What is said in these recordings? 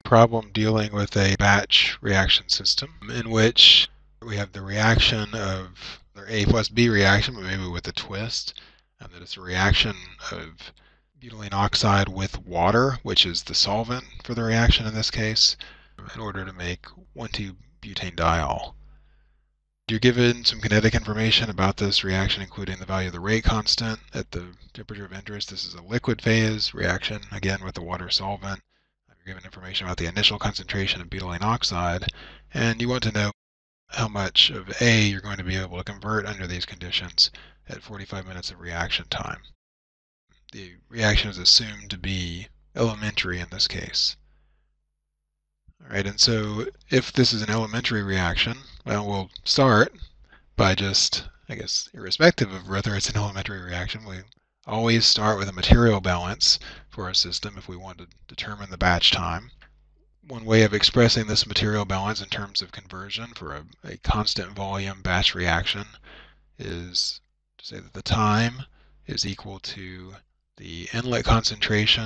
problem dealing with a batch reaction system in which we have the reaction of their A plus B reaction, but maybe with a twist, and that it's a reaction of butylene oxide with water, which is the solvent for the reaction in this case, in order to make 1,2-butane-diol. You're given some kinetic information about this reaction, including the value of the rate constant at the temperature of interest. This is a liquid phase reaction, again with the water solvent. You're given information about the initial concentration of butylene oxide, and you want to know how much of A you're going to be able to convert under these conditions at 45 minutes of reaction time. The reaction is assumed to be elementary in this case. Alright, and so if this is an elementary reaction, well, we'll start by just, I guess, irrespective of whether it's an elementary reaction, we always start with a material balance for our system if we want to determine the batch time. One way of expressing this material balance in terms of conversion for a constant volume batch reaction is to say that the time is equal to the inlet concentration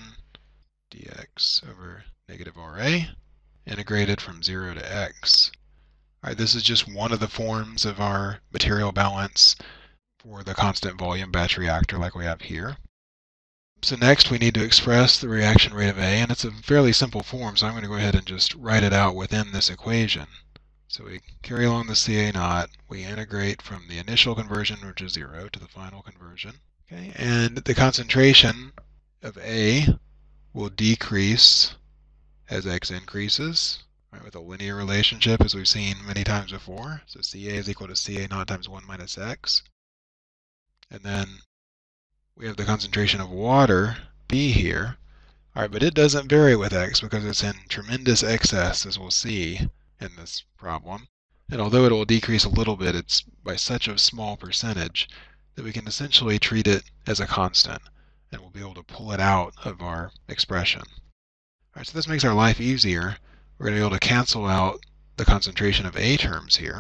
dx over negative Ra integrated from 0 to x. Alright, this is just one of the forms of our material balance for the constant volume batch reactor like we have here. So next we need to express the reaction rate of A, and it's a fairly simple form, so I'm going to go ahead and just write it out within this equation. So we carry along the Ca naught, we integrate from the initial conversion, which is 0, to the final conversion. Okay, and the concentration of A will decrease as x increases, right, with a linear relationship as we've seen many times before. So Ca is equal to Ca naught times 1 minus x. And then we have the concentration of water, B here. Alright, but it doesn't vary with x because it's in tremendous excess, as we'll see in this problem. And although it will decrease a little bit, it's by such a small percentage that we can essentially treat it as a constant, and we'll be able to pull it out of our expression. Alright, so this makes our life easier. We're going to be able to cancel out the concentration of A terms here,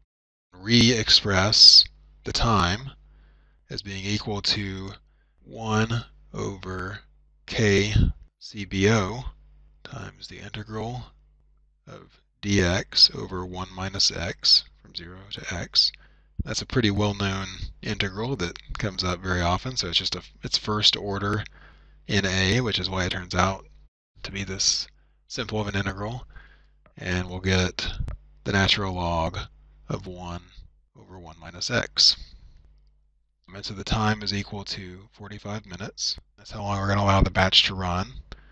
re-express the time as being equal to 1 over k CBO times the integral of dx over 1 minus x from 0 to x. That's a pretty well-known integral that comes up very often, so it's just it's first order in A, which is why it turns out to be this simple of an integral, and we'll get the natural log of 1 over 1 minus x. And so the time is equal to 45 minutes. That's how long we're going to allow the batch to run.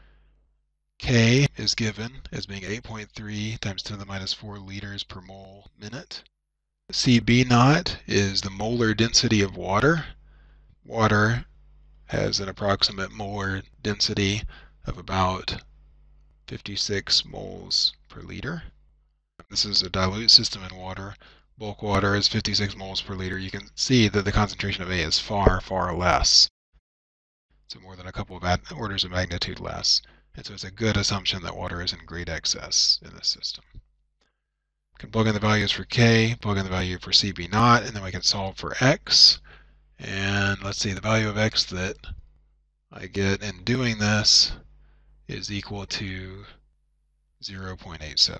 K is given as being 8.3 times 10 to the minus 4 liters per mole minute. Cb naught is the molar density of water. Water has an approximate molar density of about 56 moles per liter. This is a dilute system in water. Bulk water is 56 moles per liter. You can see that the concentration of A is far, far less. So more than a couple of orders of magnitude less. And so it's a good assumption that water is in great excess in this system. We can plug in the values for K, plug in the value for Cb naught, and then we can solve for X. And let's see, the value of X that I get in doing this is equal to 0.87.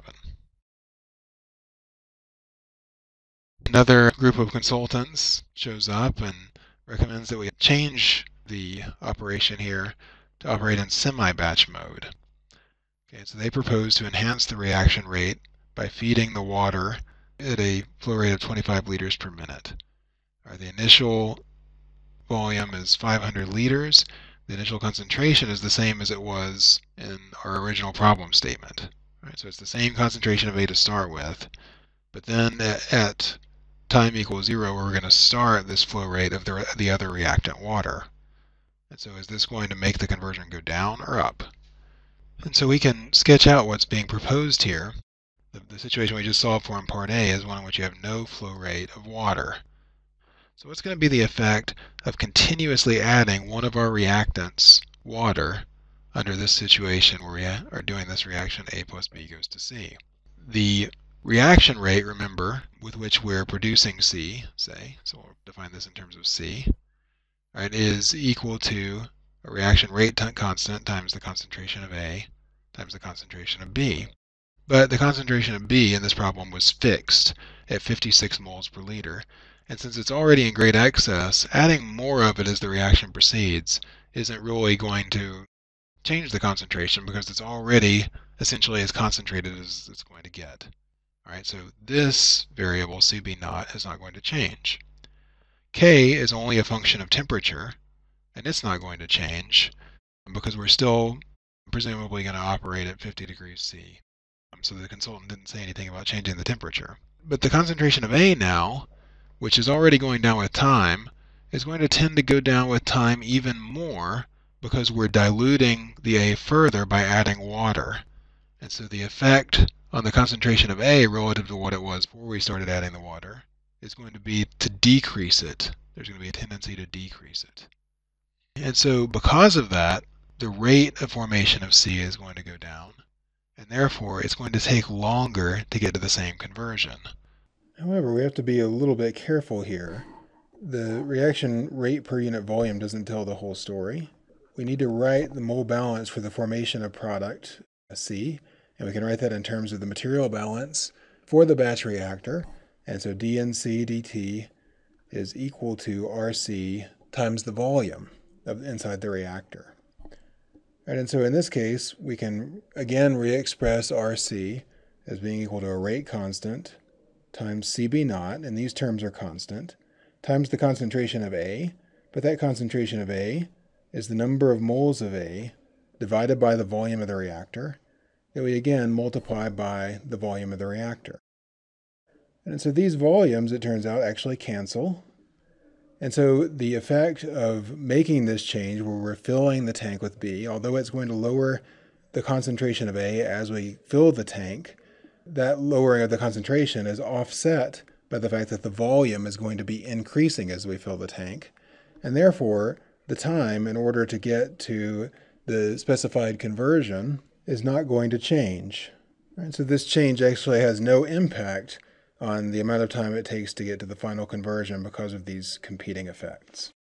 Another group of consultants shows up and recommends that we change the operation here to operate in semi-batch mode. Okay, so they propose to enhance the reaction rate by feeding the water at a flow rate of 25 liters per minute. The initial volume is 500 liters. The initial concentration is the same as it was in our original problem statement. Right, so it's the same concentration of A to start with, but then at time equals 0, we're going to start this flow rate of the other reactant water. And so is this going to make the conversion go down or up? And so we can sketch out what's being proposed here. The situation we just solved for in part A is one in which you have no flow rate of water. So what's going to be the effect of continuously adding one of our reactants, water, under this situation where we are doing this reaction A plus B goes to C? The reaction rate, remember, with which we're producing C, say, so we'll define this in terms of C, right, is equal to a reaction rate constant times the concentration of A times the concentration of B. But the concentration of B in this problem was fixed at 56 moles per liter. And since it's already in great excess, adding more of it as the reaction proceeds isn't really going to change the concentration because it's already essentially as concentrated as it's going to get. All right, so this variable, CB0, is not going to change. K is only a function of temperature, and it's not going to change because we're still presumably going to operate at 50 degrees C. So the consultant didn't say anything about changing the temperature. But the concentration of A now, which is already going down with time, is going to tend to go down with time even more because we're diluting the A further by adding water. And so the effect on the concentration of A relative to what it was before we started adding the water is going to be to decrease it. There's going to be a tendency to decrease it. And so because of that, the rate of formation of C is going to go down. And therefore, it's going to take longer to get to the same conversion. However, we have to be a little bit careful here. The reaction rate per unit volume doesn't tell the whole story. We need to write the mole balance for the formation of product C, and we can write that in terms of the material balance for the batch reactor. And so dNC dt is equal to RC times the volume inside the reactor. And so in this case, we can again re-express RC as being equal to a rate constant times CB0, and these terms are constant, times the concentration of A, but that concentration of A is the number of moles of A divided by the volume of the reactor, that we again multiply by the volume of the reactor. And so these volumes, it turns out, actually cancel. And so the effect of making this change where we're filling the tank with B, although it's going to lower the concentration of A as we fill the tank, that lowering of the concentration is offset by the fact that the volume is going to be increasing as we fill the tank. And therefore, the time in order to get to the specified conversion is not going to change. Right? So this change actually has no impact on the amount of time it takes to get to the final conversion because of these competing effects.